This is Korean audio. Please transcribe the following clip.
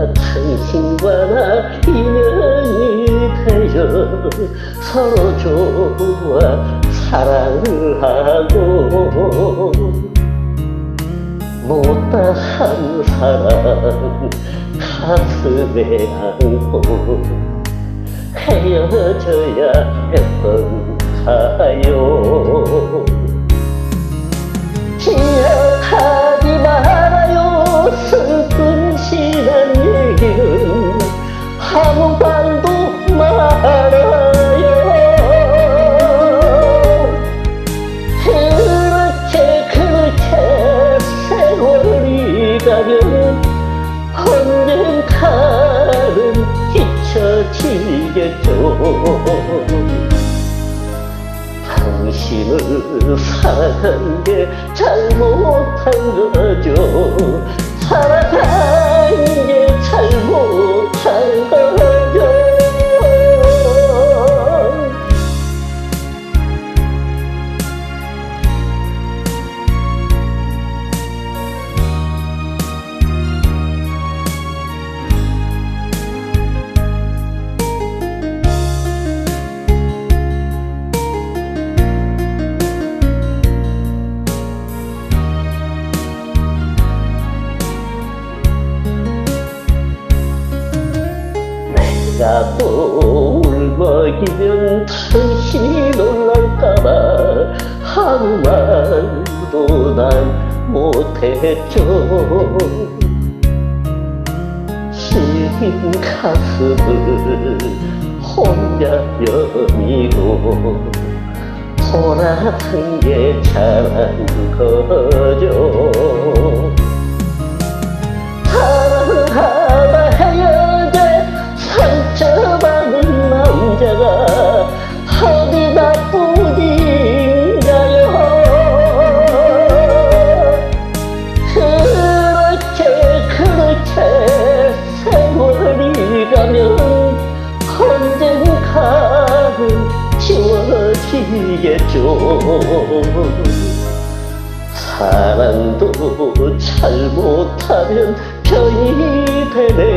당신과 나 인연이 되어 서로 좋아 사랑을 하고 못다한 사랑 가슴에 안고 헤어져야 했던가요. 기억하지 말아요. 슬픈 지난 얘기는 아무 말도 말아요. 그렇게 세월이 가면 언젠가는 잊혀지겠죠. 당신을 사랑한 게 잘못한 거죠. 사랑한 게 잘못한 거죠. 내가 또 울먹이면 당신이 놀랄까봐 아무 말도 난 못했죠. 시린 가슴을 혼자 여미고 돌아선 게 잘한 거죠. 사랑하다 헤어져 상처받은 남자가 어디 나뿐인가요. 그렇게 세월이 가면 언젠가는 지워지겠죠. 사랑도 잘못하면 병이 되네.